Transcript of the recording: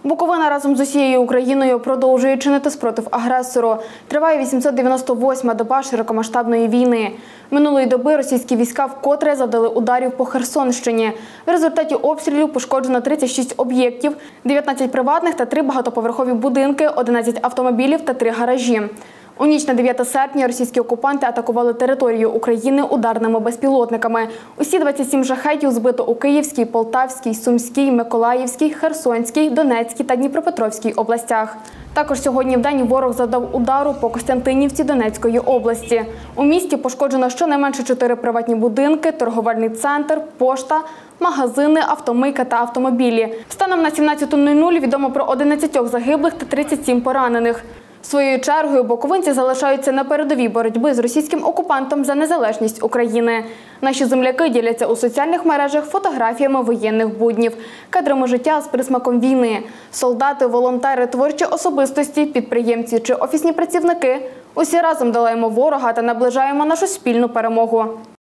Буковина разом з усією Україною продовжує чинити спротив агресору. Триває 898-ма доба широкомасштабної війни. Минулої доби російські війська вкотре завдали ударів по Херсонщині. В результаті обстрілів пошкоджено 36 об'єктів, 19 приватних та 3 багатоповерхові будинки, 11 автомобілів та 3 гаражі. У ніч на 9 серпня російські окупанти атакували територію України ударними безпілотниками. Усі 27 шахедів збито у Київській, Полтавській, Сумській, Миколаївській, Херсонській, Донецькій та Дніпропетровській областях. Також сьогодні вдень ворог завдав удару по Костянтинівці Донецької області. У місті пошкоджено щонайменше 4 приватні будинки, торговельний центр, пошта, магазини, автомийка та автомобілі. Станом на 17:00 відомо про 11 загиблих та 37 поранених. Своєю чергою буковинці залишаються на передовій боротьби з російським окупантом за незалежність України. Наші земляки діляться у соціальних мережах фотографіями воєнних буднів, кадрами життя з присмаком війни. Солдати, волонтери, творчі особистості, підприємці чи офісні працівники – усі разом долаємо ворога та наближаємо нашу спільну перемогу.